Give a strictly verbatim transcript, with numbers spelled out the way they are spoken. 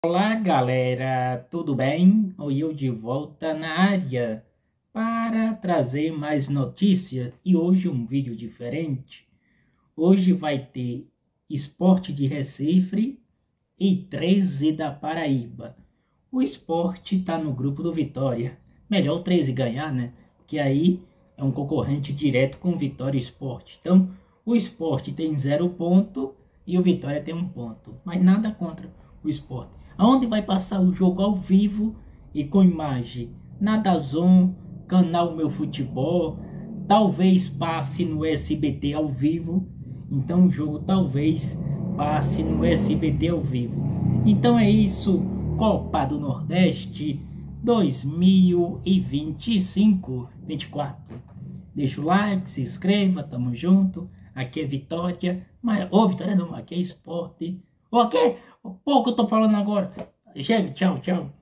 Olá galera, tudo bem? Eu de volta na área para trazer mais notícias e hoje um vídeo diferente. Hoje vai ter Sport de Recife e treze da Paraíba. O Sport está no grupo do Vitória. Melhor o treze ganhar, né? Porque aí é um concorrente direto com o Vitória Sport. Então o Sport tem zero ponto e o Vitória tem um ponto. Mas nada contra o Sport. Onde vai passar o jogo ao vivo e com imagem na DAZN, canal Meu Futebol, talvez passe no S B T ao vivo. Então o jogo talvez passe no S B T ao vivo. Então é isso, Copa do Nordeste dois mil e vinte e cinco, vinte e quatro. Deixa o like, se inscreva, tamo junto. Aqui é Vitória, mas ô Vitória não, aqui é Esporte. O quê? O pouco eu tô falando agora. Chega, tchau, tchau.